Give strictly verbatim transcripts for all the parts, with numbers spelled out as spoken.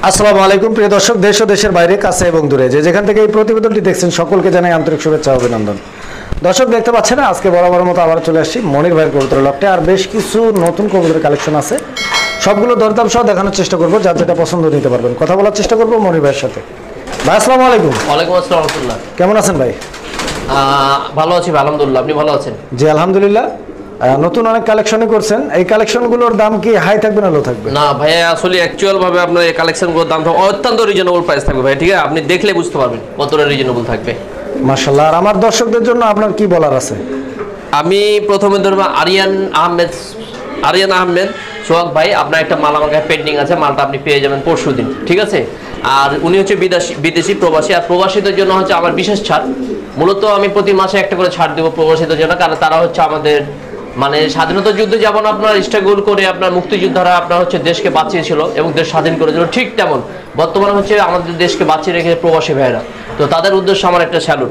আসসালামু আলাইকুম প্রিয় দর্শক, দেশ ও দেশের বাইরে, কাছে এবং দূরে যে যেখান থেকে এই প্রতিবেদনটি দেখছেন সকলকে জানাই আন্তরিক শুভেচ্ছা ও অভিনন্দন। দর্শক দেখতে পাচ্ছেন আজকে বরাবর মতো আবার চলে আসছি মনির ভাইয়ের কবুতর লটে। আর বেশ কিছু নতুন কবুতরের কালেকশন আছে, সবগুলো দরদাম সহ দেখানোর চেষ্টা করবো, যার যেটা পছন্দ নিতে পারবেন। কথা বলার চেষ্টা করবো মনির ভাইয়ের সাথে। ভাই আসসালামু আলাইকুম। ওয়ালাইকুম আসসালাম রাহমাতুল্লাহ। কেমন আছেন ভাই? ভালো আছি আলহামদুলিল্লাহ, আপনি ভালো আছেন? জি আলহামদুলিল্লাহ। নতুন অনেক কালেকশনই করছেন, এই কালেকশনগুলোর দাম কি হাই থাকবে না লো থাকবে? না ভাইয়া, আসলে অ্যাকচুয়াল ভাবে আপনার এই কালেকশনগুলোর দাম অত্যন্ত রিজনেবল প্রাইস থাকবে ভাই, ঠিক আছে? আপনি দেখলে বুঝতে পারবেন কতটা রিজনেবল থাকবে। মাশাআল্লাহ। আর আমার দর্শকদের জন্য আপনার কি বলার আছে? আমি প্রথমে ধরবো আরিয়ান আহমেদ। আরিয়ান আহমেদ সোহাগ ভাই, আপনার একটা মাল আমার কাছে পেন্ডিং আছে, মালটা আপনি পেয়ে যাবেন পরশু দিন, ঠিক আছে? আর উনি হচ্ছে বিদেশি বিদেশি প্রবাসী, আর প্রবাসীদের জন্য হচ্ছে আমার বিশেষ ছাড়। মূলত আমি প্রতি মাসে একটা করে ছাড় দেবো প্রবাসীদের জন্য, কারণ তারা হচ্ছে আমাদের মানে স্বাধীনতা যুদ্ধে যেমন আপনার স্ট্রাগল করে আপনার মুক্তিযোদ্ধারা আপনার হচ্ছে দেশকে বাঁচিয়েছিল এবং দেশ স্বাধীন করেছিল, ঠিক তেমন বর্তমানে হচ্ছে আমাদের দেশকে বাঁচিয়ে রেখে প্রবাসী ভাইয়েরা। তো তাদের উদ্দেশ্যে আমার একটা স্যালুট।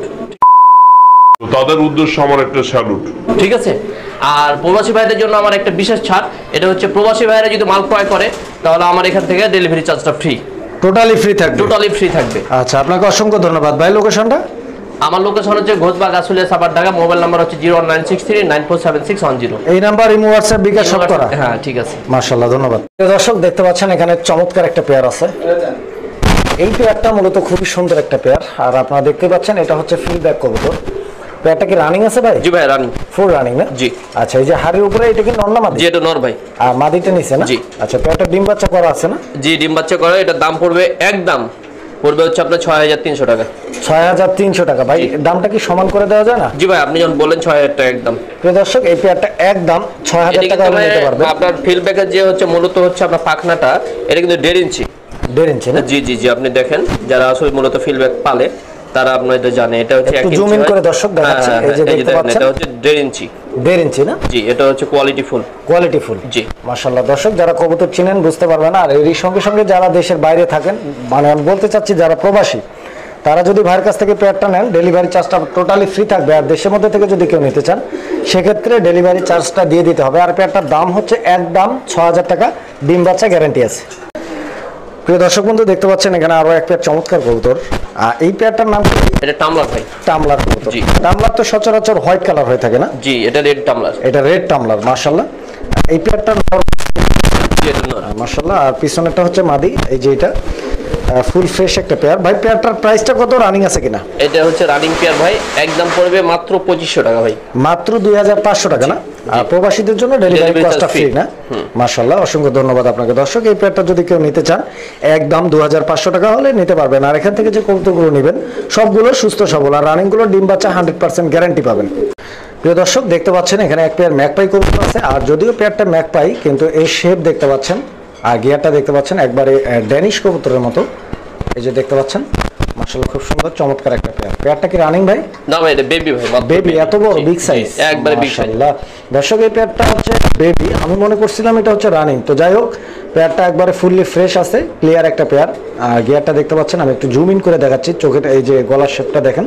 তাদের উদ্দেশ্যে আমার একটা স্যালুট। ঠিক আছে। আর প্রবাসী ভাইদের জন্য আমার একটা বিশেষ ছাড়, এটা হচ্ছে প্রবাসী ভাইরা যদি মাল ক্রয় করে তাহলে আমার এখান থেকে ডেলিভারি চার্জটা ফ্রি, টোটালি ফ্রি থাকবে? টোটালি ফ্রি থাকবে। আচ্ছা, আপনাকে অসংখ্য ধন্যবাদ ভাই। লোকেশনটা? আমার লোকেশন হচ্ছে ঘোষবাগ আশুলিয়া সাভার ঢাকা। মোবাইল নাম্বার হচ্ছে zero one nine six three nine four seven six one zero. এই নাম্বার ইমো হোয়াটসঅ্যাপ বিকাশ সব করা? হ্যাঁ ঠিক আছে। মাশাআল্লাহ, ধন্যবাদ। দর্শক দেখতে পাচ্ছেন এখানে চমৎকার একটা পেয়ার আছে। এই পেয়ারটা মূলত খুবই সুন্দর একটা পেয়ার। আর আপনারা দেখতে পাচ্ছেন এটা হচ্ছে ফিডব্যাক কবুতর। পেয়ারটা কি রানিং আছে ভাই? জি ভাই রানিং, ফুল রানিং না? জি। আচ্ছা, এই যে হাড়ির উপরে এটা কি নর না মাদি? জি এটা নর ভাই। আর মাদিটা নিচে না? জি। আচ্ছা, পেয়ারটা ডিম বাচ্চা করা আছে না? জি ডিম বাচ্চা করে। এটার দাম পড়বে একদম পড়বে হচ্ছে আপনার ছয় হাজার তিনশো টাকা। ছয় হাজার তিনশো টাকা ভাই। দামটা কি সমান করে দেওয়া যায় না? জি ভাই, আপনি যখন বলেন ছয় হাজার টাকা একদম। প্রিয় দর্শক, এই পেয়ারটা একদম ছয় হাজার টাকা হলে নিতে পারবেন। আপনার ফিডব্যাকের যে হচ্ছে মূলত হচ্ছে আপনার পাখনাটা, এটা কিন্তু দেড় ইঞ্চি। দেড় ইঞ্চি না? জি জি জি, আপনি দেখেন যারা আসলে মূলত ফিডব্যাক পালে তারা আপনার এটা জানে। এটা হচ্ছে এক ইঞ্চি। জুম ইন করে দর্শক দেখাচ্ছে, এই যে দেখতে পাচ্ছেন এটা হচ্ছে দেড় ইঞ্চি। দেড় ইঞ্চি না? জি, এটা হচ্ছে কোয়ালিটি ফুল। Quality full. জি মাশাআল্লাহ। দর্শক যারা কবুতর চিনেন বুঝতে পারবেন। আর এর সঙ্গে সঙ্গে যারা দেশের বাইরে থাকেন, মানে আমি বলতে চাচ্ছি যারা প্রবাসী, তারা যদি ভাইয়ের কাছ থেকে পেয়ারটা নেন ডেলিভারি চার্জটা টোটালি ফ্রি থাকবে। আর দেশের মধ্যে থেকে যদি কেউ নিতে চান সেক্ষেত্রে ডেলিভারি চার্জটা দিয়ে দিতে হবে। আর পেয়ারটার দাম হচ্ছে একদম ছ হাজার টাকা, ডিম বাচ্চা গ্যারান্টি আছে। প্রিয় দর্শক বন্ধু দেখতে পাচ্ছেন এখানে আরো এক পেয়ার চমৎকার কবুতর। আর এই পেয়ারটার নাম কি? এটা টামলার ভাই। টামলার কবুতর। জি। টামলার তো সচরাচর হোয়াইট কালার হয়ে থাকে না? জি, এটা রেড টামলার। এটা রেড টামলার। মাশাআল্লাহ। এই পেয়ারটার জি এটা নর। মাশাআল্লাহ। আর পিছনেরটা হচ্ছে মাদি। এই যে এটা ফুল ফ্রেশ একটা পেয়ার। ভাই পেয়ারটার প্রাইসটা কত, রানিং আছে কিনা? এটা হচ্ছে রানিং পেয়ার ভাই, একদম পড়বে মাত্র পঁচিশশো টাকা ভাই। মাত্র দুই হাজার পাঁচশো টাকা না? আর প্রবাসীদের জন্য ডেলিভারি কস্টটা ফ্রি না? মাশাআল্লাহ, অসংখ্য ধন্যবাদ আপনাকে। দর্শক এই পেয়ারটা যদি কেউ নিতে চান একদম দুই হাজার পাঁচশো টাকা হলে নিতে পারবেন। আর এখান থেকে যে কবুতরগুলো নেবেন সবগুলো সুস্থ সবল, আর রানিংগুলো ডিম বাচ্চা হান্ড্রেড পার্সেন্ট গ্যারান্টি পাবেন। প্রিয় দর্শক দেখতে পাচ্ছেন এখানে এক পেয়ার ম্যাকপাই কবুতর আছে। আর যদিও পেয়ারটা ম্যাকপাই, কিন্তু এই শেপ দেখতে পাচ্ছেন আর গিয়ারটা দেখতে পাচ্ছেন একবারে ড্যানিশ কবুতরের মতো। এই যে দেখতে পাচ্ছেন মাশাআল্লাহ, খুব সুন্দর চমৎকার একটা পেয়ার। পেয়ারটা কি রানিং ভাই? না ভাই, এটা বেবি ভাই। বেবি? এত বড় বিগ সাইজ? একবারে বিগ সাইজ। দর্শক এই পেয়ারটা হচ্ছে বেবি, আমি মনে করছিলাম এটা হচ্ছে রানিং। তো যাই হোক, পেয়ারটা একবারে ফুললি ফ্রেশ আছে, ক্লিয়ার একটা পেয়ার। আর গিয়ারটা দেখতে পাচ্ছেন, আমি একটু জুম ইন করে দেখাচ্ছি, চোখের এই যে গলার শেপটা দেখেন।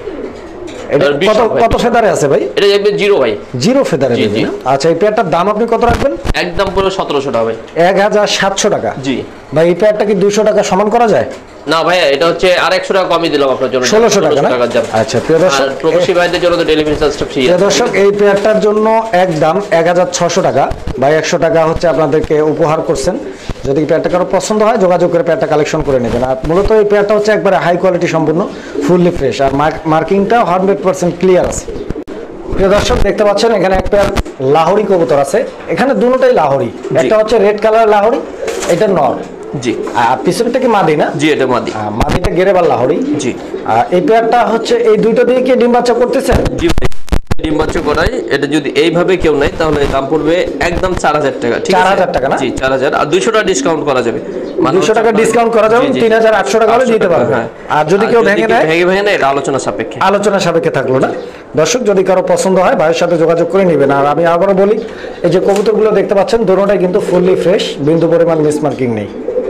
এটা কত কত ফেদারে আছে ভাই? এটা একদম জিরো ভাই। জিরো ফেদারে বেবি না? আচ্ছা, এই পেয়ারটার দাম আপনি কত রাখবেন? একদম পুরো সতেরোশো টাকা ভাই। এক হাজার সাতশো টাকা? জি ভাই। এই পেয়ারটা কি দুশো টাকা সমান করা যায়? না ভাই, এটা হচ্ছে আর একশো টাকা কমই দিলাম আপনার জন্য, ষোলোশো টাকা না? আচ্ছা প্রিয় দর্শক, প্রবাসী ভাইদের জন্য তো ডেলিভারি চার্জটা ফ্রি। প্রিয় দর্শক এই পেয়ারটার জন্য একদম এক হাজার ছশো টাকা। ভাই একশো টাকা হচ্ছে আপনাদেরকে উপহার করছেন। যদি পেয়ারটা কারো পছন্দ হয় যোগাযোগ করে পেয়ারটা কালেকশন করে নেবেন। আর মূলত এই পেয়ারটা হচ্ছে একবারে হাই কোয়ালিটি সম্পূর্ণ, ফুললি ফ্রেশ। আর মার্কিংটাও হান্ড্রেড পার্সেন্ট ক্লিয়ার আছে। প্রিয় দর্শক দেখতে পাচ্ছেন এখানে একটা লাহোরি কবুতর আছে। এখানে দুটোটাই লাহোরি, একটা হচ্ছে রেড কালার লাহোরি, এটা নর। জি। আর পিছনটা কি মাদি না? জি এটা মাদি। মাদিটা গেরেবার লাহোরি। জি। আর এই পেয়ারটা হচ্ছে এই দুইটা দিয়ে কি ডিম বাচ্চা করতেছেন? জি ডিম বাচ্চা করাই। এটা যদি এইভাবে কেউ নেয় তাহলে দাম পড়বে একদম চার হাজার টাকা। ঠিক আছে? চার হাজার টাকা না? জি চার হাজার। আর দুইশো টাকা ডিসকাউন্ট করা যাবে। দুইশো টাকা ডিসকাউন্ট করা যাবে, তিন হাজার আটশো টাকা হলে দিতে পারবে। আর যদি কেউ ভেঙে নেয়? ভেঙে ভেঙে নেয়, এটা আলোচনা সাপেক্ষে। আলোচনা সাপেক্ষে থাকলো না? দর্শক যদি কারো পছন্দ হয় ভাইয়ের সাথে যোগাযোগ করে নেবেন। আর আমি আবারও বলি, এই যে কবুতরগুলো দেখতে পাচ্ছেন দুটোটাই কিন্তু ফুললি ফ্রেশ, বিন্দু পরিমাণ মিসমার্কিং নেই।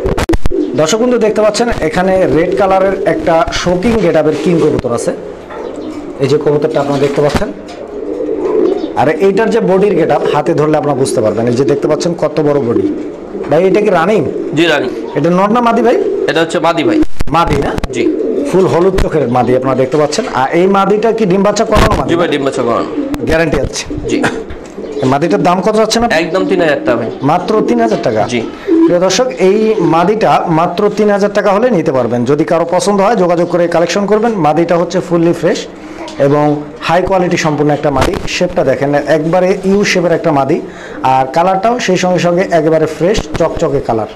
দর্শক বন্ধু দেখতে পাচ্ছেন এখানে রেড কালারের একটা শোকিং গেটআপের কিং কবুতর আছে। এই যে কবুতরটা আপনারা দেখতে পাচ্ছেন। আর আর এইটার যে বডির গেটআপ হাতে ধরলে আপনারা বুঝতে পারবেন, এই যে দেখতে পাচ্ছেন কত বড় বডি ভাই। এটা কি রানিং? জি রানিং। এটা নর না মাদি ভাই? এটা হচ্ছে মাদি ভাই। মাদি না? জি। ফুল হলুদ চোখের মাদি আপনারা দেখতে পাচ্ছেন। আর এই মাদিটা কি ডিম বাচ্চা করানো মাদি? জি ভাই ডিম বাচ্চা করানো, গ্যারান্টি আছে। জি। এই মাদিটার দাম কত যাচ্ছে না? একদম তিন হাজার টাকা ভাই। মাত্র তিন হাজার টাকা? জি। প্রিয় দর্শক, এই মাদিটা মাত্র তিন হাজার টাকা হলে নিতে পারবেন। যদি কারো পছন্দ হয় যোগাযোগ করে কালেকশন করবেন। মাদিটা হচ্ছে ফুললি ফ্রেশ এবং হাই কোয়ালিটি সম্পূর্ণ একটা মাদি। শেপটা দেখেন একবারে ইউ শেপের একটা মাদি, আর কালারটাও সেই সঙ্গে সঙ্গে একেবারে ফ্রেশ চকচকে কালার।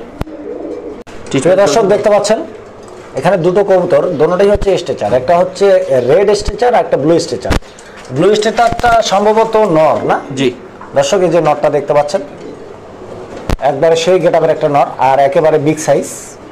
প্রিয় দর্শক দেখতে পাচ্ছেন এখানে দুটো কবুতর, দুটোটাই হচ্ছে স্ট্রেচার। একটা হচ্ছে রেড স্ট্রেচার আর একটা ব্লু স্ট্রেচার। ব্লু স্ট্রেচারটা সম্ভবত নর না? জি। দর্শক এই যে নরটা দেখতে পাচ্ছেন একবারে সেই গেটআপের একটা নর, আর একেবারে বিগ সাইজ।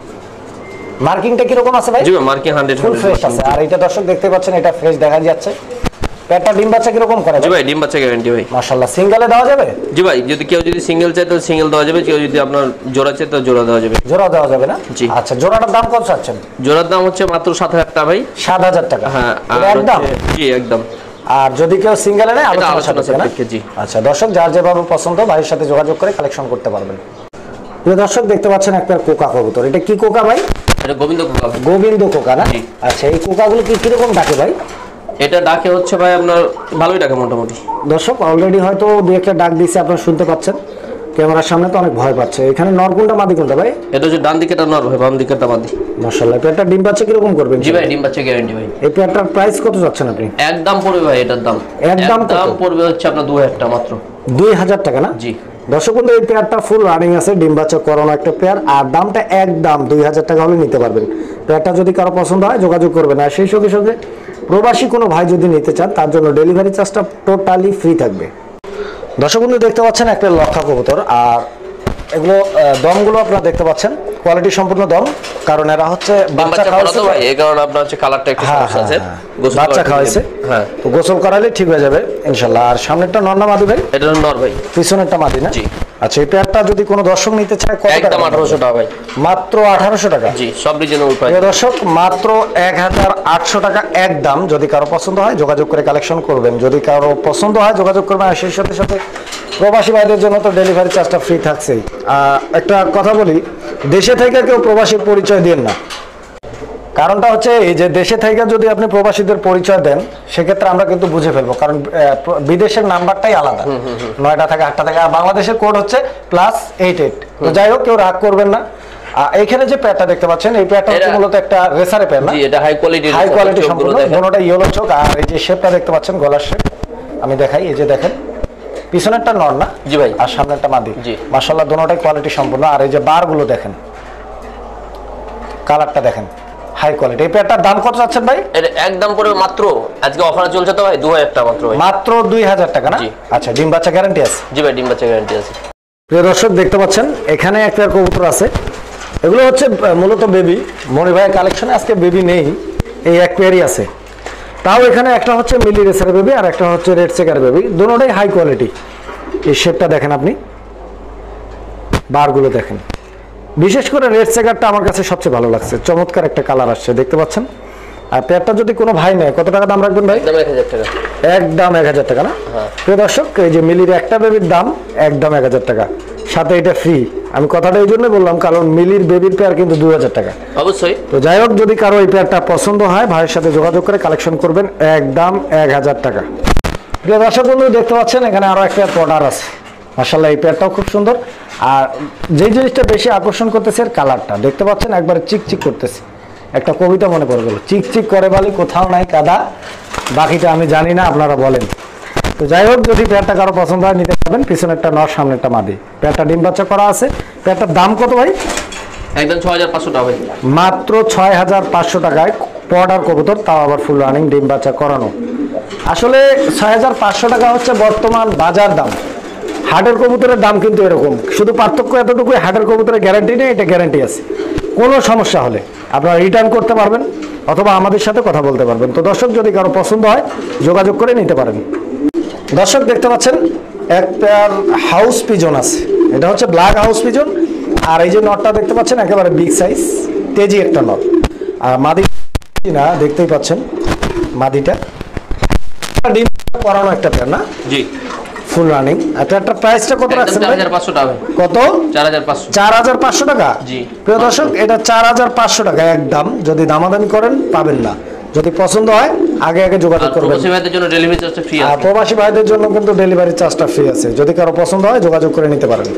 মার্কিংটা কিরকম আছে ভাই? জি মার্কিং হান্ড্রেড ফুল ফ্রেশ আছে। আর এটা দর্শক দেখতে পাচ্ছেন এটা ফ্রেশ দেখা যাচ্ছে। পেটটা ডিম বাচ্চা কিরকম করে? জি ভাই ডিম বাচ্চা গ্যারান্টি ভাই। মাশাআল্লাহ। সিঙ্গেলে দেওয়া যাবে? জি ভাই, যদি কেউ যদি সিঙ্গেল চায় তাহলে সিঙ্গেল দেওয়া যাবে, কেউ যদি আপনার জোড়া চায় তাহলে জোড়া দেওয়া যাবে। জোড়া দেওয়া যাবে না? জি। আচ্ছা, জোড়াটার দাম কত চাচ্ছেন? জোড়ার দাম হচ্ছে মাত্র সাত হাজার টাকা ভাই। সাত হাজার টাকা? হ্যাঁ। এটা একদম? জি একদম। আর যদি কেউ সিঙ্গেলে নেয় এটা আলোচনা আলোচনা সাপেক্ষে না? সাপেক্ষে, জি। আচ্ছা দর্শক, যার যেভাবে পছন্দ ভাইয়ের সাথে যোগাযোগ করে কালেকশন করতে পারবেন। প্রিয় দর্শক দেখতে পাচ্ছেন একটা কোকা কবুতর। এটা কি কোকা ভাই? এটা গোবিন্দ কোকা ভাই। গোবিন্দ কোকা না? জি। আচ্ছা, এই কোকাগুলো কি কিরকম ডাকে ভাই? এটা ডাকে হচ্ছে ভাই আপনার ভালোই ডাকে মোটামুটি। দর্শক অলরেডি হয়তো দু একটা ডাক দিচ্ছে, আপনারা শুনতে পাচ্ছেন। ক্যামেরার সামনে তো অনেক ভয় পাচ্ছে। এখানে নর কোনটা মাদি কোনটা ভাই? এটা হচ্ছে ডান দিকেটা নর ভাই, বাম দিকেটা মাদি। মাশাআল্লাহ। পেয়ারটা ডিম বাচ্চা কিরকম করবেন? জি ভাই ডিম বাচ্চা গ্যারান্টি ভাই। এই পেয়ারটার প্রাইস কত যাচ্ছেন আপনি? একদম পড়বে ভাই এটার দাম। একদম কত? দাম পড়বে হচ্ছে আপনার দুই হাজার টাকা মাত্র। দুই হাজার টাকা না? জি। দর্শক বন্ধু, এই পেয়ারটা ফুল রানিং আছে, ডিম বাচ্চা করানো একটা পেয়ার, আর দামটা একদম দুই হাজার টাকা হলে নিতে পারবেন। পেয়ারটা যদি কারো পছন্দ হয় যোগাযোগ করবেন। আর সেই সঙ্গে সঙ্গে প্রবাসী কোনো ভাই যদি নিতে চান তার জন্য ডেলিভারি চার্জটা টোটালি ফ্রি থাকবে। দর্শক বন্ধু দেখতে পাচ্ছেন একটা লক্ষা কবুতর, আর এগুলো দমগুলো আপনারা দেখতে পাচ্ছেন কোয়ালিটি সম্পূর্ণ দম, কারণ এরা হচ্ছে বাচ্চা খাওয়াচ্ছে ভাই, এই কারণে আপনার হচ্ছে কালারটা একটু সমস্যা আছে। গোসল বাচ্চা খাওয়াইছে, হ্যাঁ, তো গোসল করালে ঠিক হয়ে যাবে ইনশাআল্লাহ। আর সামনেরটা নর না মাদি ভাই? এটা নর ভাই। পিছনেরটা মাদি না? জি। আচ্ছা, এই পেয়ারটা যদি কোনো দর্শক নিতে চায় কত টাকা? একদম আঠারোশো টাকা ভাই। মাত্র আঠারোশো টাকা? জি, সব রিজনেবল প্রাইস। প্রিয় দর্শক, মাত্র এক হাজার আটশো টাকা একদম। যদি কারো পছন্দ হয় যোগাযোগ করে কালেকশন করবেন। যদি কারো পছন্দ হয় যোগাযোগ করবেন। আর সেই সাথে সাথে প্রবাসী ভাইদের জন্য তো ডেলিভারি চার্জটা ফ্রি থাকছেই। একটা কথা বলি, দেশে থেকে কেউ প্রবাসীর পরিচয় দেন না। কারণটা হচ্ছে এই যে দেশে থেকে যদি আপনি প্রবাসীদের পরিচয় দেন সেক্ষেত্রে আমরা কিন্তু বুঝে ফেলবো, কারণ বিদেশের নাম্বারটাই আলাদা, নয়টা থেকে আটটা থেকে। আর বাংলাদেশের কোড হচ্ছে প্লাস এইট এইট। তো যাই হোক, কেউ রাগ করবেন না। এইখানে যে প্যাডটা দেখতে পাচ্ছেন এই প্যাডটা হচ্ছে মূলত একটা রেসারে প্যাড না? জি, এটা হাই কোয়ালিটি, হাই কোয়ালিটি সম্পূর্ণ। দুটোটা ইয়েলো চোখ, আর এই যে শেপটা দেখতে পাচ্ছেন গলার শেপ, আমি দেখাই। এই যে দেখেন পিছনেরটা নর না? জি ভাই। আর সামনেরটা মাদি। জি। মাশাআল্লাহ, দুটোটাই কোয়ালিটি সম্পূর্ণ। আর এই যে বারগুলো দেখেন, কালারটা দেখেন, হাই কোয়ালিটি। এই প্যাডটার দাম কত যাচ্ছেন ভাই? এটা একদম পড়বে মাত্র, আজকে অফার চলছে তো ভাই, দুই হাজার টাকা মাত্র ভাই। মাত্র দুই হাজার টাকা না? জি। আচ্ছা, ডিম বাচ্চা গ্যারান্টি আছে? জি ভাই, ডিম বাচ্চা গ্যারান্টি আছে। প্রিয় দর্শক দেখতে পাচ্ছেন এখানে একটা কবুতর আছে। এগুলো হচ্ছে মূলত বেবি। মনি ভাইয়ের কালেকশনে আজকে বেবি নেই, এই এক পেয়ারই আছে। তাও এখানে একটা হচ্ছে মিলি রেসার বেবি আর একটা হচ্ছে রেড চেকার বেবি, দুটোটাই হাই কোয়ালিটি। এই শেপটা দেখেন আপনি, বারগুলো দেখেন। বিশেষ করে রেড চেকারটা আমার কাছে সবচেয়ে ভালো লাগছে, চমৎকার একটা কালার আসছে দেখতে পাচ্ছেন। আর পেয়ারটা যদি কোনো ভাই নেয় কত টাকা দাম রাখবেন ভাই? একদম এক হাজার টাকা। একদম এক হাজার টাকা না? প্রিয় দর্শক, এই যে মিলির একটা বেবির দাম একদম এক হাজার টাকা, সাথে এটা ফ্রি। আমি কথাটা এই জন্য বললাম কারণ মিলির বেবির পেয়ার কিন্তু দুই হাজার টাকা অবশ্যই। তো যাই হোক, যদি কারো এই পেয়ারটা পছন্দ হয় ভাইয়ের সাথে যোগাযোগ করে কালেকশন করবেন, একদম এক হাজার টাকা। প্রিয় দর্শক বন্ধু দেখতে পাচ্ছেন এখানে আরো একটা পডার আছে। মাশাআল্লাহ, এই পেয়ারটাও খুব সুন্দর। আর যে জিনিসটা বেশি আকর্ষণ করতেছে এর কালারটা দেখতে পাচ্ছেন, একবার চিকচিক করতেছে। একটা কবিতা মনে পড়ে গেল, চিকচিক করে বালি কোথাও নাই কাদা, বাকিটা আমি জানি না, আপনারা বলেন। তো যাই হোক, যদি পেয়ারটা কারো পছন্দ হয় নিতে পারবেন। পিছনেরটা নর, সামনেরটা মাদি। পেয়ারটা ডিম বাচ্চা করা আছে। পেয়ারটার দাম কত ভাই? একদম ছয় হাজার পাঁচশো টাকা ভাই। মাত্র ছয় হাজার পাঁচশো টাকায় পডার কবুতর, তাও আবার ফুল রানিং, ডিম বাচ্চা করানো। আসলে ছয় হাজার পাঁচশো টাকা হচ্ছে বর্তমান বাজার দাম। হাটের কবুতরের দাম কিন্তু এরকম, শুধু পার্থক্য এতটুকু, হাটের কবুতরের গ্যারান্টি নেই, এটা গ্যারান্টি আছে। কোনো সমস্যা হলে আপনারা রিটার্ন করতে পারবেন অথবা আমাদের সাথে কথা বলতে পারবেন। তো দর্শক, যদি কারো পছন্দ হয় যোগাযোগ করে নিতে পারেন। দর্শক দেখতে পাচ্ছেন একটা হাউস পিজন আছে, এটা হচ্ছে ব্ল্যাক হাউস পিজন। আর এই যে নটটা দেখতে পাচ্ছেন একেবারে বিগ সাইজ, তেজি একটা নট। আর মাদি না, দেখতেই পাচ্ছেন মাদিটা ডিম করানো একটা পেয়ার না? জি। Full running. আর পেয়ারটার প্রাইসটা কত রাখছেন চার হাজার পাঁচশো টাকা। কত? চার হাজার পাঁচশো। চার হাজার পাঁচশো টাকা। জি প্রিয় দর্শক, এটা চার হাজার পাঁচশো টাকা একদম। যদি দামাদামি করেন পাবেন না। যদি পছন্দ হয় আগে আগে যোগাযোগ করবেন। প্রবাসী ভাইদের জন্য ডেলিভারি চার্জটা ফ্রি আর আছে। প্রবাসী ভাইদের জন্য কিন্তু ডেলিভারি চার্জটা ফ্রি আছে। যদি কারো পছন্দ হয় যোগাযোগ করে নিতে পারেন।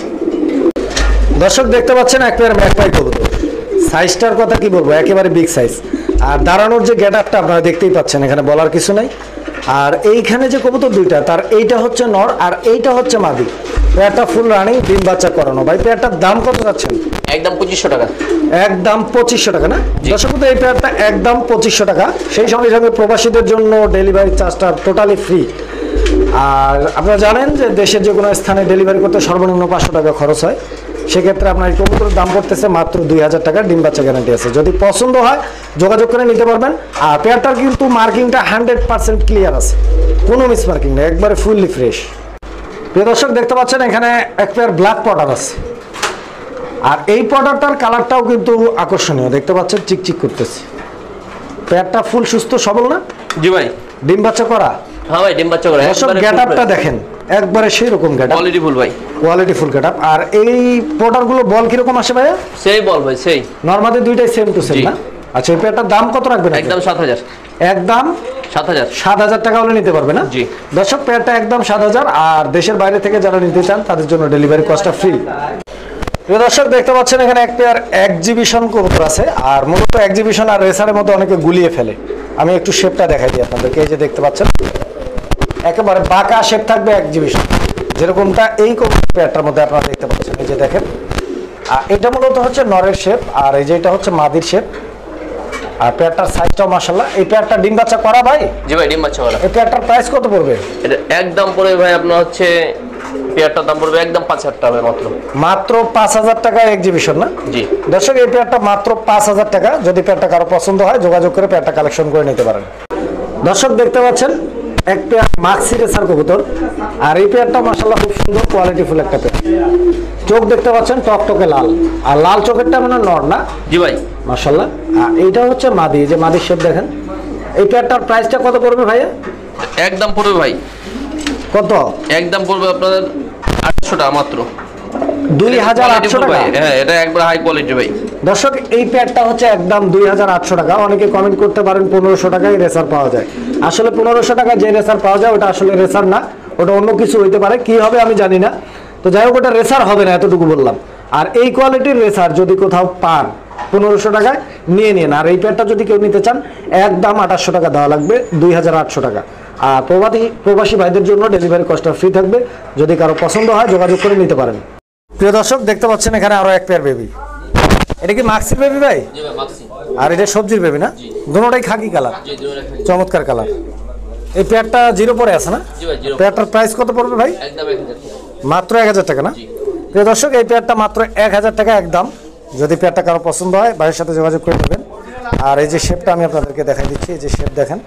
দর্শক দেখতে পাচ্ছেন এক পেয়ার ম্যাকপাই কবুতর। সাইজটার কথা কি বলবো, একেবারে বিগ সাইজ। আর দাঁড়ানোর যে গেটআপটা আপনারা দেখতেই পাচ্ছেন, এখানে বলার কিছু নাই। আর এইখানে যে কবুতর দুইটা, তার এইটা হচ্ছে নর আর এইটা হচ্ছে মাদি। পেয়ারটা ফুল রানিং, ডিম বাচ্চা করানো। ভাই পেয়ারটার দাম কত যাচ্ছেন? একদম পঁচিশশো টাকা। একদম পঁচিশশো টাকা না দর্শক? এই পেয়ারটা একদম পঁচিশশো টাকা। সেই সঙ্গে সঙ্গে প্রবাসীদের জন্য ডেলিভারি চার্জটা টোটালি ফ্রি। আর আপনারা জানেন যে দেশের যে কোনো স্থানে ডেলিভারি করতে সর্বনিম্ন পাঁচশো টাকা খরচ হয়। সেক্ষেত্রে আপনার এই কবুতরের দাম পড়তেছে মাত্র দুই হাজার টাকা। ডিম বাচ্চা গ্যারান্টি আছে। যদি পছন্দ হয় যোগাযোগ করে নিতে পারবেন। আর পেয়ারটার কিন্তু মার্কিংটা হান্ড্রেড পার্সেন্ট ক্লিয়ার আছে, কোনো মিস মার্কিং নেই, একবারে ফুললি ফ্রেশ। প্রিয় দর্শক দেখতে পাচ্ছেন এখানে এক পেয়ার ব্ল্যাক পটার আছে। আর এই পটারটার কালারটাও কিন্তু আকর্ষণীয়, দেখতে পাচ্ছেন চিকচিক করতেছে। পেয়ারটা ফুল সুস্থ সবল না? জি ভাই। ডিম বাচ্চা করা? হ্যাঁ ভাই, ডিম বাচ্চা করা। দর্শক গেটআপটা দেখেন, একবারে সেই রকম গেটআপ, কোয়ালিটি ফুল ভাই, কোয়ালিটি ফুল গেটআপ। আর এই পটারগুলো বল কিরকম আসে ভাইয়া? সেই বল ভাই, সেই নরমালি দুইটাই সেম টু সেম না? আচ্ছা, এই পেয়ারটার দাম কত রাখবেন? একদম সাত হাজার। একদম সাত হাজার। সাত হাজার টাকা হলে নিতে পারবে না? জি। দর্শক পেয়ারটা একদম সাত হাজার। আর দেশের বাইরে থেকে যারা নিতে চান তাদের জন্য ডেলিভারি কস্টটা ফ্রি। প্রিয় দর্শক দেখতে পাচ্ছেন এখানে এক পেয়ার এক্সিবিশন কবুতর আছে। আর মূলত এক্সিবিশন আর রেসারের মধ্যে অনেকে গুলিয়ে ফেলে। আমি একটু শেপটা দেখাই দিই আপনাদেরকে। এই যে দেখতে পাচ্ছেন একেবারে বাঁকা শেপ থাকবে এক্সিবিশন, যেরকমটা এই কবুতর পেয়ারটার মধ্যে আপনারা দেখতে পাচ্ছেন। এই যে দেখেন, আর এটা মূলত হচ্ছে নরের শেপ, আর এই যে এটা হচ্ছে মাদির শেপ। আর পেয়ারটার সাইজটাও মাশাআল্লাহ। এই পেয়ারটা ডিম বাচ্চা করা ভাই? জি ভাই, ডিম বাচ্চা করা। এই পেয়ারটার প্রাইস কত পড়বে? এটা একদম পড়বে ভাই আপনার হচ্ছে পেয়ারটার দাম পড়বে একদম পাঁচ হাজার টাকা মাত্র। মাত্র পাঁচ হাজার টাকা এক্সিবিশন না? জি। দর্শক এই পেয়ারটা মাত্র পাঁচ হাজার টাকা। যদি পেয়ারটা কারো পছন্দ হয় যোগাযোগ করে পেয়ারটা কালেকশন করে নিতে পারেন। দর্শক দেখতে পাচ্ছেন এক পেয়ার মাক্সি রেসার কবুতর। আর এই পেয়ারটা মাশাআল্লাহ খুব সুন্দর কোয়ালিটিফুল একটা পেয়ার। চোখ দেখতে পাচ্ছেন টকটকে লাল, আর লাল চোখেরটা মানে নর না? জি ভাই। মাশাআল্লাহ। আর এইটা হচ্ছে মাদি, যে মাদির শেপ দেখেন। এই পেয়ারটার প্রাইসটা কত পড়বে ভাইয়া? একদম পড়বে ভাই কত? একদম পড়বে আপনার আটশো টাকা মাত্র। দুই হাজার আটশো টাকা? হ্যাঁ, এটা একবার হাই কোয়ালিটি ভাই। দর্শক এই প্যাডটা হচ্ছে একদম দুই হাজার আটশো টাকা। অনেকে কমেন্ট করতে পারেন পনেরোশো টাকায় রেসার পাওয়া যায়। আসলে পনেরোশো টাকা যে রেসার পাওয়া যায় ওটা আসলে রেসার না, ওটা অন্য কিছু হইতে পারে। কি হবে আমি জানি না। তো যাই হোক, ওটা রেসার হবে না, এতটুকু বললাম। আর এই কোয়ালিটির রেসার যদি কোথাও পান পনেরোশো টাকায় নিয়ে নিন। আর এই প্যাডটা যদি কেউ নিতে চান একদম আঠাশশো টাকা দেওয়া লাগবে, দুই হাজার আটশো টাকা। আর প্রবাসী প্রবাসী ভাইদের জন্য ডেলিভারি কস্টটা ফ্রি থাকবে। যদি কারো পছন্দ হয় যোগাযোগ করে নিতে পারেন। প্রিয় দর্শক দেখতে পাচ্ছেন এখানে আরো এক পেয়ার বেবি। এটা কি মাক্সির বেবি ভাই? জি ভাই, মাক্সি। আর এটা সবজির বেবি না? দুটোটাই খাকি কালার, জি, দুটোটাই খাকি। চমৎকার কালার। এই পেয়ারটা জিরো পরে আছে না? জি ভাই, জিরো। পেয়ারটার প্রাইস কত পড়বে ভাই? একদম এক হাজার টাকা। মাত্র এক হাজার টাকা না? জি। প্রিয় দর্শক এই পেয়ারটা মাত্র এক হাজার টাকা একদম। যদি পেয়ারটা কারো পছন্দ হয় ভাইয়ের সাথে যোগাযোগ করে নেবেন। আর এই যে শেপটা আমি আপনাদেরকে দেখাই দিচ্ছি, এই যে শেপ দেখেন,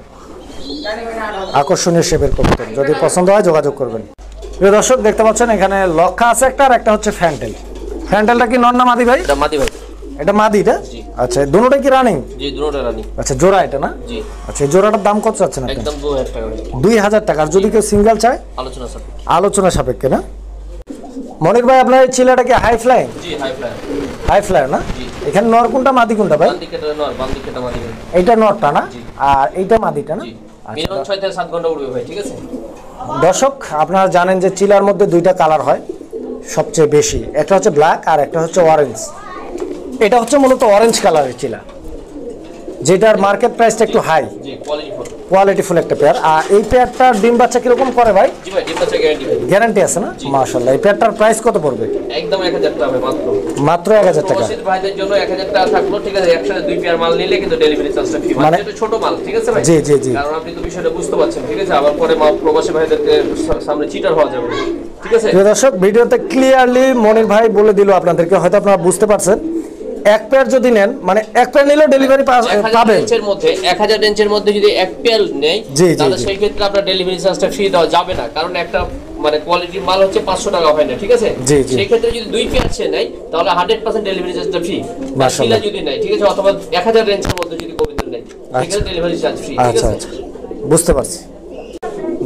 আকর্ষণীয় শেপের কবুতর। যদি পছন্দ হয় যোগাযোগ করবেন। প্রিয় দর্শক দেখতে পাচ্ছেন এখানে লক্ষা আছে একটা, আর একটা হচ্ছে ফ্যান্টেল। ফ্যান্টেলটা কি নর না মাদি ভাই? এটা মাদি ভাই। এটা মাদিটা? জি। আচ্ছা, দুটোটাই কি রানিং? জি, দুটোটা রানি। আচ্ছা, জোড়া এটা না? জি। আচ্ছা, এই জোড়াটার দাম কত চাচ্ছেন আপনি? একদম দুই হাজার টাকা ভাই। দুই হাজার টাকা। আর যদি কেউ সিঙ্গেল চায়? আলোচনা স্যার। আলোচনা সাপেক্ষে না? মনির ভাই আপনার এই চিলাটা কি হাই ফ্লাইং? জি, হাই ফ্লাই। হাই ফ্লায়ার না? জি। এখানে নর কোনটা মাদি কোনটা ভাই? বাম দিকেটা নর, বাম দিকেটা মাদি ভাই। এইটা নরটা না? জি। আর এইটা মাদিটা না? জি। মিনিমাম ছয় থেকে সাত ঘন্টা উড়বে ভাই, ঠিক আছে? দর্শক আপনারা জানেন যে চিলার মধ্যে দুইটা কালার হয় সবচেয়ে বেশি, একটা হচ্ছে ব্ল্যাক আর একটা হচ্ছে অরেঞ্জ। এটা হচ্ছে মূলত অরেঞ্জ কালারের চিলা, যেটার মার্কেট প্রাইসটা একটু হাই, জি, কোয়ালিটি ফুল। কোয়ালিটিফুল একটা পেয়ার। আর এই পেয়ারটার ডিম বাচ্চা কিরকম করে ভাই? জি ভাই, ডিম বাচ্চা গ্যারান্টি ভাই। গ্যারান্টি আছে না? মাশাআল্লাহ। এই পেয়ারটার প্রাইস কত পড়বে? একদম এক হাজার টাকা ভাই মাত্র। মাত্র এক হাজার টাকা। প্রবাসী ভাইদের জন্য এক হাজার টাকা থাকলো, ঠিক আছে? একসাথে দুই পেয়ার মাল নিলে কিন্তু ডেলিভারি চার্জটা ফ্রি। মানে এটা ছোট মাল, ঠিক আছে ভাই? জি জি জি। কারণ আপনি তো বিষয়টা বুঝতে পারছেন, ঠিক আছে? আবার পরে মা- প্রবাসী ভাইদেরকে সা- সামনে চিটার হওয়া যাবে না, ঠিক আছে? প্রিয় দর্শক ভিডিওতে ক্লিয়ারলি মনির ভাই বলে দিল আপনাদেরকে, হয়তো আপনারা বুঝতে পারছেন। এক পেয়ার যদি নেন, মানে এক পেয়ার নিলেও ডেলিভারি এক হাজার পাবেন। রেঞ্জের মধ্যে এক হাজার রেঞ্জের মধ্যে যদি এক পেয়ার নেই, জি, জি, তাহলে জি। সেই ক্ষেত্রে আপনার ডেলিভারি চার্জটা ফ্রি দেওয়া যাবে না। কারণ একটা মানে কোয়ালিটির মাল হচ্ছে পাঁচশো টাকা হয় না, ঠিক আছে? জি, জি। সেই ক্ষেত্রে যদি দুই পেয়ার সে নেয় তাহলে হান্ড্রেড পার্সেন্ট ডেলিভারি চার্জটা ফ্রি। মাশাআল্লাহ। যদি নেয়, ঠিক আছে? অথবা এক হাজার রেঞ্জের মধ্যে যদি কবিতা নেয়, সেক্ষেত্রে ডেলিভারি চার্জ ফ্রি, ঠিক আচ্ছা আছে? আচ্ছা, বুঝতে পারছি।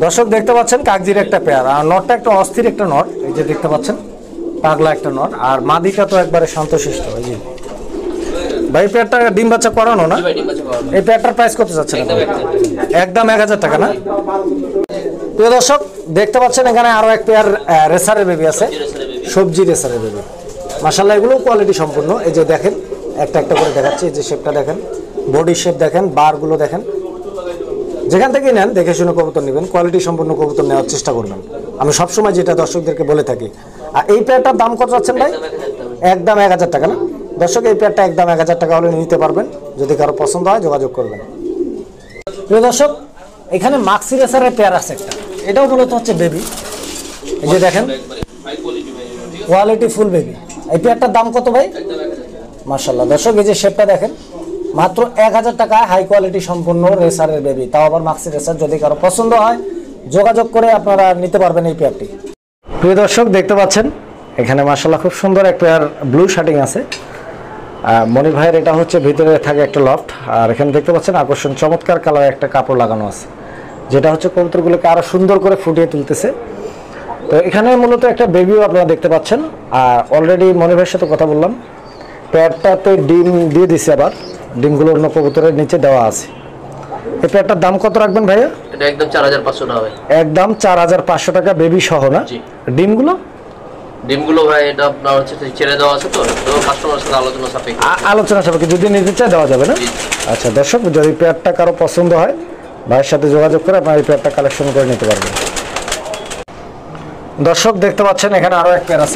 দর্শক দেখতে পাচ্ছেন কাকজির একটা পেয়ার, আর নটটা একটা অস্থির একটা নট, এই যে দেখতে পাচ্ছেন পাগলা একটা নট, আর মাদিটা তো একবারে শান্তশিষ্ট। এই যে ভাই পেয়ারটা ডিম বাচ্চা করানো না? এই পেয়ারটার প্রাইস কত যাচ্ছে? একদম এক হাজার টাকা না? প্রিয় দর্শক দেখতে পাচ্ছেন এখানে আরো এক পেয়ার রেসারের বেবি আছে, সবজি রেসারের বেবি। মাশাআল্লাহ এগুলো কোয়ালিটি সম্পূর্ণ। এই যে দেখেন একটা একটা করে দেখাচ্ছি, এই যে শেপটা দেখেন, বডি শেপ দেখেন, বারগুলো দেখেন। যেখান থেকে নেন দেখে শুনে কবুতর নেবেন, কোয়ালিটি সম্পূর্ণ কবুতর নেওয়ার চেষ্টা করবেন, আমি সবসময় যেটা দর্শকদেরকে বলে থাকি। আর এই পেয়ারটার দাম কত যাচ্ছেন ভাই? একদম এক হাজার টাকা না? দর্শক এই পেয়ারটা একদম এক হাজার টাকা হলে নিতে পারবেন, যদি কারো পছন্দ হয় যোগাযোগ করবেন। প্রিয় দর্শক এখানে মাক্সি রেসারের পেয়ার আছে একটা, এটাও মূলত হচ্ছে বেবি। এই যে দেখেন কোয়ালিটি ফুল বেবি। এই পেয়ারটার দাম কত ভাই? মাশাআল্লাহ দর্শক এই যে শেপটা দেখেন, মাত্র এক হাজার টাকায় হাই কোয়ালিটি সম্পূর্ণ রেসারের বেবি, তাও আবার মাক্সি রেসার। যদি কারো পছন্দ হয় যোগাযোগ করে আপনারা নিতে পারবেন এই পেয়ারটি। প্রিয় দর্শক দেখতে পাচ্ছেন এখানে মাশাআল্লাহ খুব সুন্দর এক পেয়ার ব্লু শার্টিং আছে। মনি ভাইয়ের এটা হচ্ছে ভিতরে থাকে একটা লফট, আর এখানে দেখতে পাচ্ছেন আকর্ষণ চমৎকার কালার একটা কাপড় লাগানো আছে, যেটা হচ্ছে কবুতরগুলোকে আরো সুন্দর করে ফুটিয়ে তুলতেছে। তো এখানে মূলত একটা বেবিও আপনারা দেখতে পাচ্ছেন। আর অলরেডি মনি ভাইয়ের সাথে কথা বললাম, পেয়ারটাতে ডিম দিয়ে দিছে, আবার ডিমগুলো অন্য কবুতরের নিচে দেওয়া আছে। এই পেয়ারটার দাম কত রাখবেন ভাইয়া? এটা একদম চার হাজার পাঁচশো টাকা ভাই। একদম চার হাজার পাঁচশো টাকা বেবি সহ না? ডিমগুলো ডিমগুলো ভাই এটা আপনার হচ্ছে ছেড়ে দেওয়া আছে, তো তো কাস্টমারের সাথে আলোচনা সাপেক্ষে আলোচনা সাপেক্ষে যদি নিতে চায় দেওয়া যাবে না? আচ্ছা দর্শক যদি পেয়ারটা কারো পছন্দ হয় ভাইয়ের সাথে যোগাযোগ করে আপনার এই পেয়ারটা কালেকশন করে নিতে পারবেন। দর্শক দেখতে পাচ্ছেন এখানে আরো এক পেয়ার আছে,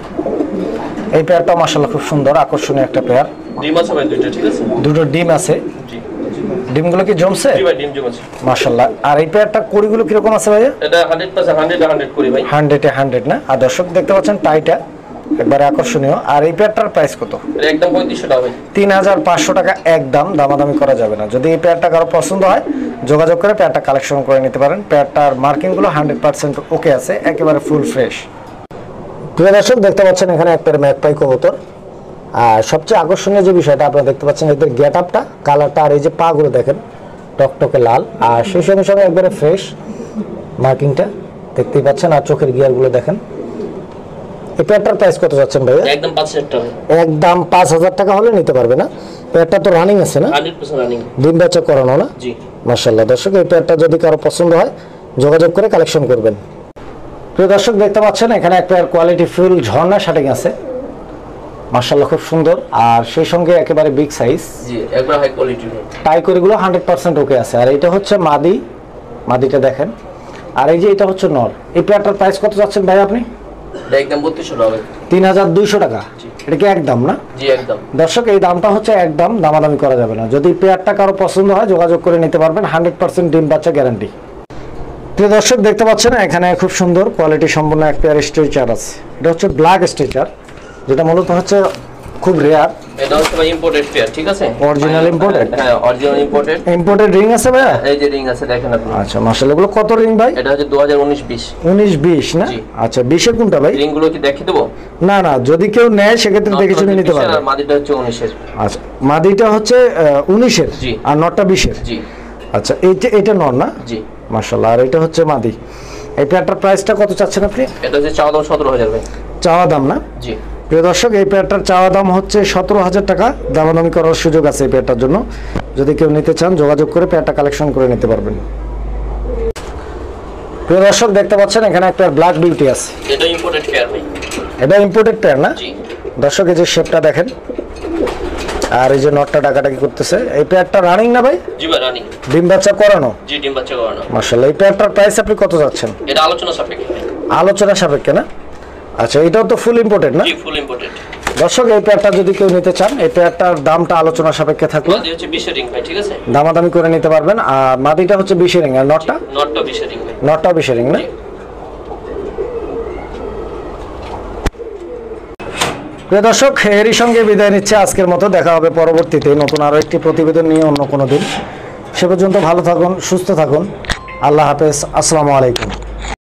এই পেয়ারটা মাশাআল্লাহ খুব সুন্দর আকর্ষণীয় একটা পেয়ার। ডিম আছে ভাই দুটো, ঠিক আছে? দুটো ডিম আছে। জি। ডিমগুলো কি জমছে? জি ভাই ডিম জমেছে। মাশাআল্লাহ। আর এই পেয়ারটা কোড়িগুলো কি রকম আছে ভাইয়া? এটা হান্ড্রেড পার্সেন্ট হান্ড্রেড হান্ড্রেড করি ভাই। হান্ড্রেডে হান্ড্রেড না? আর দর্শক দেখতে পাচ্ছেন টাইটা একবারে আকর্ষণীয়। আর এই পেয়ারটার প্রাইস কত? এটা একদম পঁয়ত্রিশশো টাকা ভাই। তিন হাজার পাঁচশো টাকা একদম, দামাদামি করা যাবে না। যদি এই পেয়ারটা কারো পছন্দ হয় যোগাযোগ করে পেয়ারটা কালেকশন করে নিতে পারেন। পেয়ারটার মার্কিংগুলো হান্ড্রেড পার্সেন্ট ওকে আছে, একেবারে ফুল ফ্রেশ। প্রিয় দর্শক দেখতে পাচ্ছেন এখানে একটা ম্যাকপাই কবুতর। আর সবচেয়ে আকর্ষণীয় যে বিষয়টা আপনারা দেখতে পাচ্ছেন এদের গেট আপটা, কালারটা, আর এই যে পাগুলো দেখেন টকটকে লাল, আর সেই সঙ্গে সঙ্গে একবারে ফ্রেশ মার্কিংটা দেখতেই পাচ্ছেন। আর চোখের গিয়ারগুলো দেখেন। এই পেয়ারটার প্রাইস কত যাচ্ছেন ভাইয়া? একদম পাঁচ হাজার টাকা। একদম পাঁচ হাজার টাকা হলে নিতে পারবে না? পেয়ারটা তো রানিং আছে না? Hundred percent running. ডিম বাচ্চা করানো না? জি। মাশাআল্লাহ দর্শক এই পেয়ারটা যদি কারো পছন্দ হয় যোগাযোগ করে কালেকশন করবেন। প্রিয় দর্শক দেখতে পাচ্ছেন এখানে একটা কোয়ালিটি ফুল ঝর্ণা শার্টিং আছে, মাশাআল্লাহ খুব সুন্দর, আর সেই সঙ্গে একেবারে বিগ সাইজ। জি একবার হাই কোয়ালিটি। টাই করিগুলো হান্ড্রেড পার্সেন্ট ওকে আছে। আর এটা হচ্ছে মাদি, মাদিটা দেখেন। আর এই যে এটা হচ্ছে নর। এই পেয়ারটার প্রাইস কত যাচ্ছেন ভাই আপনি? একদম বত্রিশশো টাকা। তিন হাজার দুইশো টাকা। এটা কি একদম না? জি একদম। দর্শক এই দামটা হচ্ছে একদম, দামাদামি করা যাবে না। যদি পেয়ারটা কারো পছন্দ হয় যোগাযোগ করে নিতে পারবেন, হান্ড্রেড পার্সেন্ট ডিম বাচ্চা গ্যারান্টি। প্রিয় দর্শক দেখতে পাচ্ছেন এখানে খুব সুন্দর কোয়ালিটি সম্পন্ন এক পেয়ার স্ট্রেচার আছে। এটা হচ্ছে ব্ল্যাক স্ট্রেচার, যেটা মূলত হচ্ছে খুব রেয়ার। এটা হচ্ছে ভাই ইম্পোর্টেড পেয়ার, ঠিক আছে? Original imported? হ্যাঁ অরিজিনাল ইম্পোর্টেড। ইম্পোর্টেড রিং আছে ভাই? এই যে রিং আছে দেখেন আপনি। আচ্ছা মাশাআল্লাহ। এগুলো কত রিং ভাই? এটা হচ্ছে দুই হাজার উনিশ বিশ। উনিশ বিশ না? আচ্ছা বিশ এর কোনটা ভাই? রিং গুলো কি দেখিয়ে দেবো? না না, যদি কেউ নেয় সেক্ষেত্রে দেখে শুনে নিতে পারবে। আর মাদিটা হচ্ছে উনিশ এর। আচ্ছা মাদিটা হচ্ছে উনিশ এর আর নটটা বিশ এর। জি। আচ্ছা এইটা এটা নর না? জি। মাশাআল্লাহ। আর এটা হচ্ছে মাদি। এই পেয়ারটার প্রাইসটা কত চাচ্ছেন আপনি? এটা হচ্ছে চাওয়া দাম সতেরো হাজার ভাই। চাওয়া দাম না? জি। প্রিয় দর্শক এই পেয়ারটার চাওয়া দাম হচ্ছে সতেরো হাজার টাকা, দামাদামি করার সুযোগ আছে এই পেয়ারটার জন্য। যদি কেউ নিতে চান যোগাযোগ করে পেয়ারটা কালেকশন করে নিতে পারবেন। প্রিয় দর্শক দেখতে পাচ্ছেন এখানে একটা ব্ল্যাক বিউটি আছে। এটা ইম্পোর্টেড পেয়ার ভাই। এটা ইম্পোর্টেড পেয়ার না? জি। দর্শক এই যে শেপটা দেখেন, আর এই যে নটটা ডাকাডাকি করতেছে। এই পেয়ারটা রানিং না ভাই? জি ভাই রানিং। ডিম বাচ্চা করানো? জি ডিম বাচ্চা করানো। মাশাআল্লাহ। এই পেয়ারটার প্রাইস আপনি কত যাচ্ছেন? এটা আলোচনা সাপেক্ষে। আলোচনা সাপেক্ষে না? আচ্ছা এটাও তো ফুল ইম্পোর্টেড না? জি ফুল ইম্পোর্টেড। দর্শক এই পেয়ারটা যদি কেউ নিতে চান এই পেয়ারটার দামটা আলোচনা সাপেক্ষে থাকলো, মাদি হচ্ছে বিশ রিং ভাই, ঠিক আছে? দামাদামি করে নিতে পারবেন। আর মাদিটা হচ্ছে বিশ রিং, আর নটটা? নটটা বিশ রিং ভাই। নটটা বিশ রিং না? প্রিয় দর্শক এরই সঙ্গে বিদায় নিচ্ছে আজকের মতো। দেখা হবে পরবর্তীতে নতুন আরো একটি প্রতিবেদন নিয়ে অন্য কোনো দিন। সে পর্যন্ত ভালো থাকুন, সুস্থ থাকুন। আল্লাহ হাফেজ, আসসালামু আলাইকুম।